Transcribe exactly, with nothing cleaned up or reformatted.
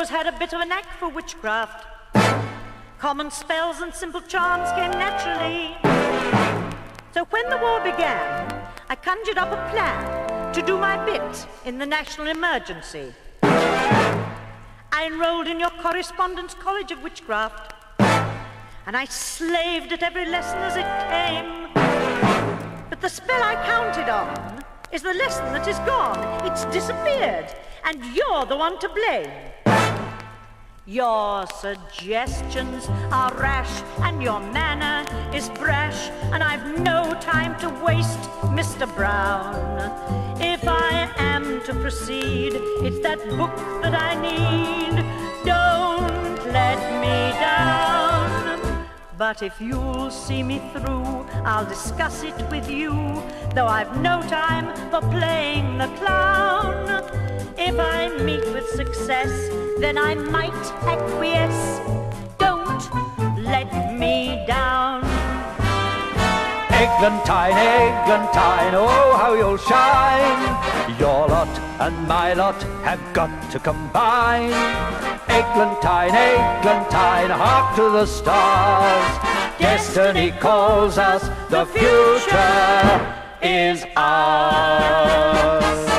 always had a bit of a knack for witchcraft. Common spells and simple charms came naturally. So when the war began, I conjured up a plan to do my bit in the national emergency. I enrolled in your Correspondence College of Witchcraft, and I slaved at every lesson as it came. But the spell I counted on is the lesson that is gone. It's disappeared, and you're the one to blame. Your suggestions are rash, and your manner is brash, and I've no time to waste, Mister Brown. If I am to proceed, it's that book that I need. Don't let me down. But if you'll see me through, I'll discuss it with you, though I've no time for playing the clown. If I meet with success, then I might acquiesce. Don't let me down. Eglantine, Eglantine, oh how you'll shine. Your lot and my lot have got to combine. Eglantine, Eglantine, hark to the stars. Destiny calls us, the future is ours.